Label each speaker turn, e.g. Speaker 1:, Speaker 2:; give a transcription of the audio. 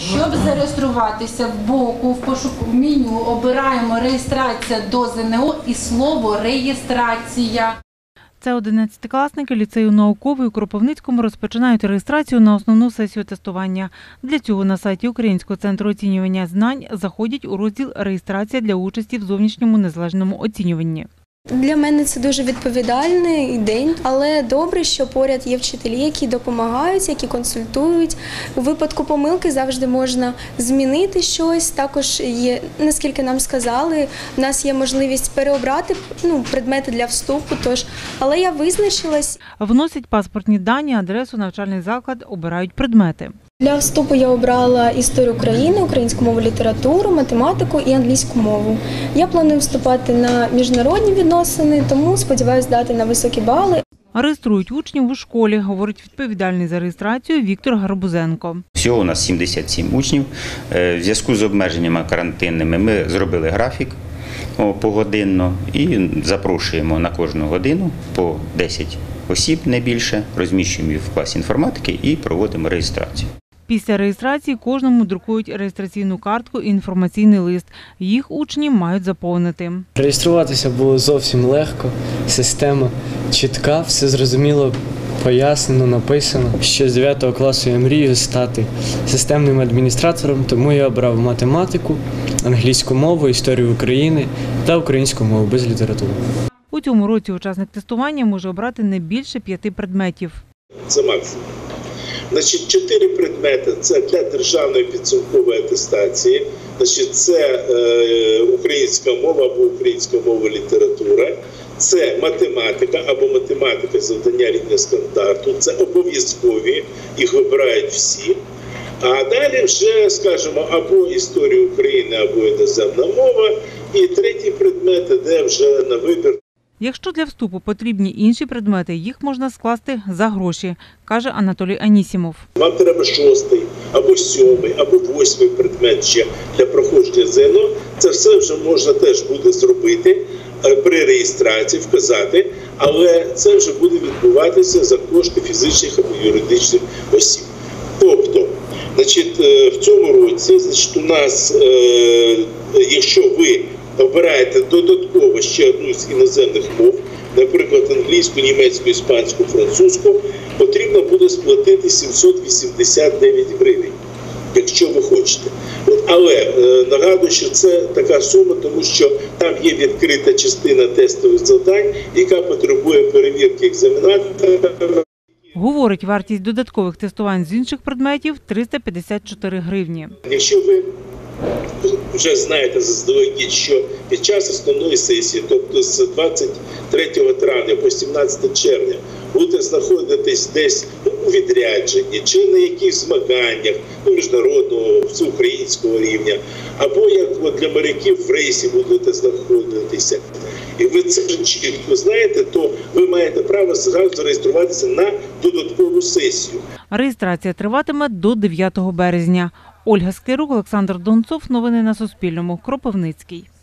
Speaker 1: Щоб зареєструватися в боку, в пошуку меню обираємо реєстрація до ЗНО і слово реєстрація.
Speaker 2: Це 11-класники ліцею науковий у Кропивницькому розпочинають реєстрацію на основну сесію тестування. Для цього на сайті Українського центру оцінювання знань заходять у розділ «Реєстрація для участі в зовнішньому незалежному оцінюванні».
Speaker 3: Для мене це дуже відповідальний день, але добре, що поряд є вчителі, які допомагають, які консультують. У випадку помилки завжди можна змінити щось. Також є, наскільки нам сказали, в нас є можливість переобрати предмети для вступу. Але я визначилась.
Speaker 2: Вносять паспортні дані, адресу, навчальний заклад, обирають предмети.
Speaker 3: Для вступу я обрала історію України, українську мову, літературу, математику і англійську мову. Я планую вступати на міжнародні відносини, тому сподіваюся здати на високі бали.
Speaker 2: Реєструють учнів у школі, говорить відповідальний за реєстрацію Віктор Гарбузенко.
Speaker 4: Всього у нас 77 учнів. В зв'язку з обмеженнями карантинними ми зробили графік погодинно і запрошуємо на кожну годину по 10 осіб, не більше, розміщуємо їх в класі інформатики і проводимо реєстрацію.
Speaker 2: Після реєстрації кожному друкують реєстраційну картку і інформаційний лист. Їх учні мають заповнити.
Speaker 5: Реєструватися було зовсім легко, система чітка, все зрозуміло, пояснено, написано. Ще з 9 класу я мрію стати системним адміністратором, тому я обрав математику, англійську мову, історію України та українську мову без літератури.
Speaker 2: У цьому році учасник тестування може обрати не більше 5 предметів.
Speaker 6: Це максимум. 4 предмети – це для державної підсумкової атестації, це українська мова або українська мова література, це математика або математика завдання рівня стандарту, це обов'язкові, їх вибирають всі. А далі вже, скажімо, або історія України, або іноземна мова, і третій предмет іде вже на вибір.
Speaker 2: Якщо для вступу потрібні інші предмети, їх можна скласти за гроші, каже Анатолій Анісімов.
Speaker 6: Вам треба 6-й, або 7-й, або 8-й предмет ще для проходження ЗНО. Це все вже можна теж буде зробити при реєстрації, вказати, але це вже буде відбуватися за кошти фізичних або юридичних осіб. Тобто, в цьому році, у нас, якщо ви обираєте додатково ще одну з іноземних мов, наприклад, англійську, німецьку, іспанську, французьку, потрібно буде сплатити 789 гривень, якщо ви хочете. Але нагадую, що це така сума, тому що там є відкрита частина тестових завдань, яка потребує перевірки екзаменатора.
Speaker 2: Говорить, вартість додаткових тестувань з інших предметів – 354 гривні.
Speaker 6: Якщо ви вже знаєте заздалегідь, що під час основної сесії, тобто з 23 травня по 17 червня, будете знаходитись десь у відрядженні чи на якихось змаганнях міжнародного, всеукраїнського рівня, або як для моряків в рейсі будете знаходитися, і ви це чітко знаєте, то ви маєте право зразу зареєструватися на додаткову сесію.
Speaker 2: Реєстрація триватиме до 9 березня. Ольга Склярук, Олександр Донцов. Новини на Суспільному. Кропивницький.